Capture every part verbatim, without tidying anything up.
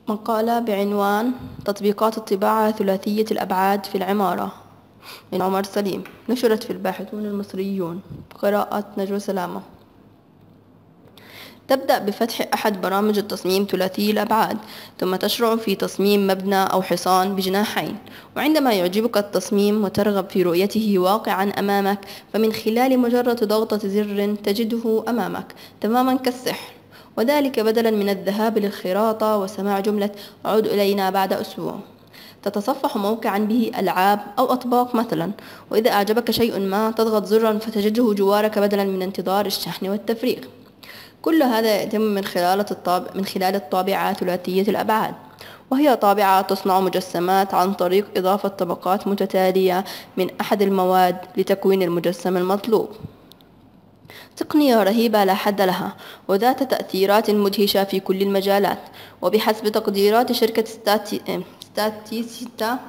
مقالة بعنوان تطبيقات الطباعة ثلاثية الأبعاد في العمارة من عمر سليم، نشرت في الباحثون المصريون. قراءة نجوى سلامة. تبدأ بفتح أحد برامج التصميم ثلاثي الأبعاد، ثم تشرع في تصميم مبنى أو حصان بجناحين، وعندما يعجبك التصميم وترغب في رؤيته واقعا أمامك، فمن خلال مجرد ضغطة زر تجده أمامك تماما كالسحر، وذلك بدلا من الذهاب للخراطة وسماع جملة عد إلينا بعد أسبوع. تتصفح موقعا به ألعاب أو أطباق مثلا، وإذا أعجبك شيء ما تضغط زرا فتجده جوارك بدلا من انتظار الشحن والتفريغ. كل هذا يتم من خلال الطابع من خلال الطابعة ثلاثية الأبعاد، وهي طابعة تصنع مجسمات عن طريق إضافة طبقات متتالية من أحد المواد لتكوين المجسم المطلوب. تقنية رهيبة لا حد لها، وذات تأثيرات مدهشة في كل المجالات. وبحسب تقديرات شركة ستاتي... ستاتيستا،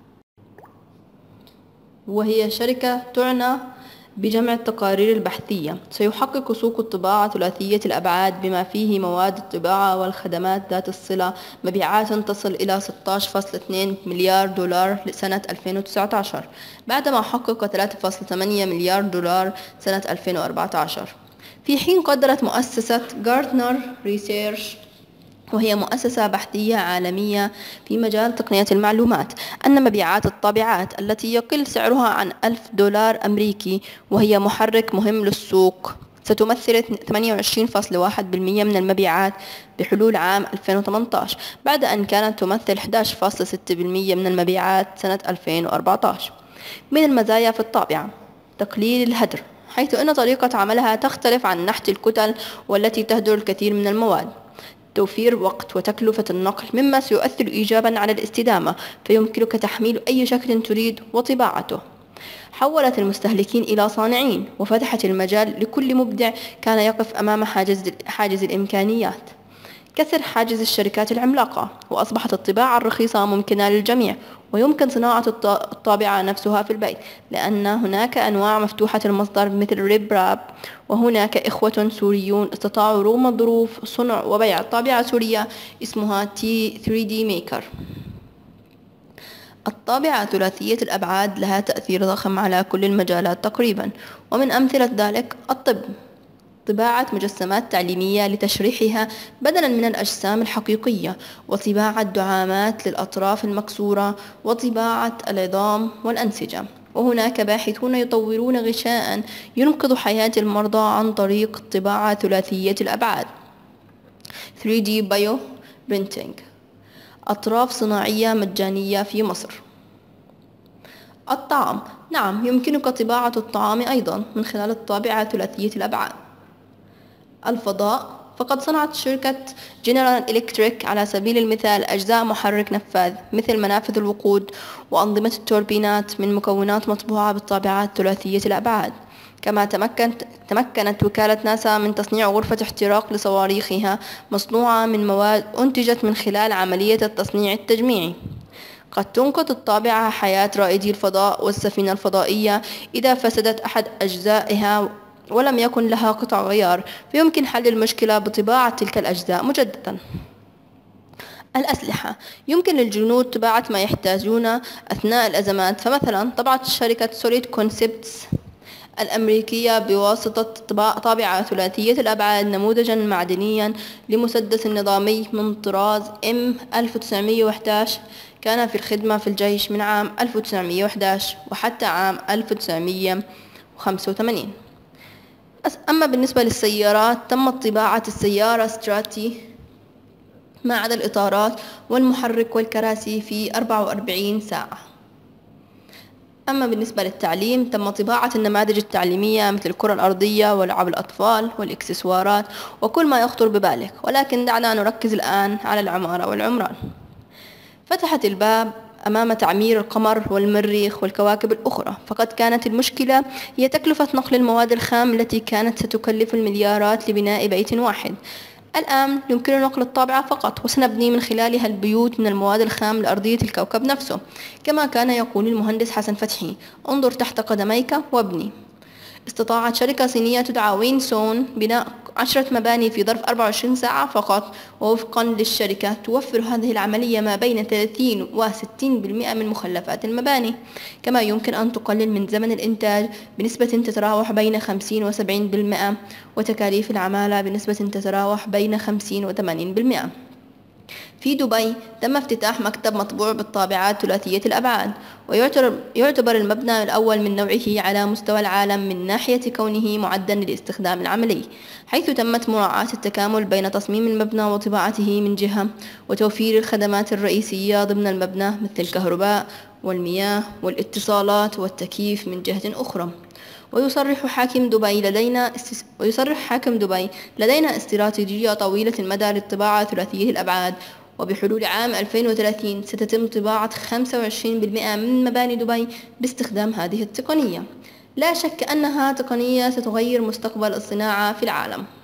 وهي شركة تعنى بجمع التقارير البحثية، سيحقق سوق الطباعة ثلاثية الأبعاد بما فيه مواد الطباعة والخدمات ذات الصلة مبيعات تصل إلى ستة عشر فاصلة اثنين مليار دولار لسنة ألفين وتسعة عشر، بعدما حقق ثلاثة فاصلة ثمانية مليار دولار سنة ألفين وأربعة عشر. في حين قدرت مؤسسة غارتنر ريسيرش، وهي مؤسسة بحثية عالمية في مجال تقنية المعلومات، أن مبيعات الطابعات التي يقل سعرها عن ألف دولار أمريكي، وهي محرك مهم للسوق، ستمثل ثمانية وعشرين فاصلة واحد بالمئة من المبيعات بحلول عام ألفين وثمانية عشر، بعد أن كانت تمثل أحد عشر فاصلة ستة بالمئة من المبيعات سنة ألفين وأربعة عشر. من المزايا في الطابعة تقليل الهدر، حيث أن طريقة عملها تختلف عن نحت الكتل والتي تهدر الكثير من المواد. توفير وقت وتكلفة النقل، مما سيؤثر إيجابا على الاستدامة، فيمكنك تحميل أي شكل تريد وطباعته. حولت المستهلكين إلى صانعين، وفتحت المجال لكل مبدع كان يقف أمام حاجز, حاجز الإمكانيات. كسر حاجز الشركات العملاقة، وأصبحت الطباعة الرخيصة ممكنة للجميع، ويمكن صناعة الطابعة نفسها في البيت، لأن هناك أنواع مفتوحة المصدر مثل ريب راب، وهناك إخوة سوريون استطاعوا رغم الظروف صنع وبيع طابعة سورية اسمها تي ثري دي ميكر. الطابعة ثلاثية الأبعاد لها تأثير ضخم على كل المجالات تقريبا، ومن أمثلة ذلك الطب، طباعة مجسمات تعليمية لتشريحها بدلا من الأجسام الحقيقية، وطباعة دعامات للأطراف المكسورة، وطباعة العظام والأنسجة. وهناك باحثون يطورون غشاء ينقذ حياة المرضى عن طريق الطباعة ثلاثية الأبعاد ثري دي بايو برينتينج. أطراف صناعية مجانية في مصر. الطعام، نعم يمكنك طباعة الطعام أيضا من خلال الطابعة ثلاثية الأبعاد. الفضاء، فقد صنعت شركة جنرال إلكتريك على سبيل المثال أجزاء محرك نفاذ مثل منافذ الوقود وأنظمة التوربينات من مكونات مطبوعة بالطابعات ثلاثية الأبعاد. كما تمكنت, تمكنت وكالة ناسا من تصنيع غرفة احتراق لصواريخها مصنوعة من مواد أنتجت من خلال عملية التصنيع التجميعي. قد تنقذ الطابعة حياة رائدي الفضاء والسفينة الفضائية إذا فسدت أحد أجزائها ولم يكن لها قطع غيار، فيمكن حل المشكلة بطباعة تلك الأجزاء مجددا. الأسلحة، يمكن للجنود طباعة ما يحتاجون أثناء الأزمات، فمثلا طبعت شركة سوليد كونسبتس الأمريكية بواسطة طابعة ثلاثية الأبعاد نموذجا معدنيا لمسدس نظامي من طراز إم ألف وتسعمئة وأحد عشر، كان في الخدمة في الجيش من عام ألف وتسعمئة وأحد عشر وحتى عام ألف وتسعمئة وخمسة وثمانين. أما بالنسبة للسيارات، تمت طباعة السيارة ستراتي ما عدا الإطارات والمحرك والكراسي في أربعة وأربعين ساعة. أما بالنسبة للتعليم، تم طباعة النماذج التعليمية مثل الكرة الأرضية ولعب الأطفال والإكسسوارات وكل ما يخطر ببالك، ولكن دعنا نركز الآن على العمارة والعمران. فتحت الباب أمام تعمير القمر والمريخ والكواكب الأخرى، فقد كانت المشكلة هي تكلفة نقل المواد الخام التي كانت ستكلف المليارات لبناء بيت واحد. الآن يمكن نقل الطابعة فقط، وسنبني من خلالها البيوت من المواد الخام لأرضية الكوكب نفسه، كما كان يقول المهندس حسن فتحي: انظر تحت قدميك وابني. استطاعت شركة صينية تدعى وينسون بناء عشرة مباني في ظرف أربعة وعشرين ساعة فقط، ووفقا للشركة توفر هذه العملية ما بين ثلاثين وستين بالمئة من مخلفات المباني، كما يمكن أن تقلل من زمن الإنتاج بنسبة تتراوح بين خمسين وسبعين بالمئة، وتكاليف العمالة بنسبة تتراوح بين خمسين وثمانين بالمئة. في دبي تم افتتاح مكتب مطبوع بالطابعات ثلاثية الأبعاد، ويعتبر المبنى الأول من نوعه على مستوى العالم من ناحية كونه معدا للاستخدام العملي، حيث تمت مراعاة التكامل بين تصميم المبنى وطباعته من جهة، وتوفير الخدمات الرئيسية ضمن المبنى مثل الكهرباء والمياه والاتصالات والتكييف من جهة أخرى. ويصرح حاكم دبي لدينا استس... ويصرح حاكم دبي لدينا استراتيجية طويلة المدى للطباعة ثلاثية الأبعاد، وبحلول عام ألفين وثلاثين ستتم طباعة خمسة وعشرين بالمئة من مباني دبي باستخدام هذه التقنية. لا شك أنها تقنية ستغير مستقبل الصناعة في العالم.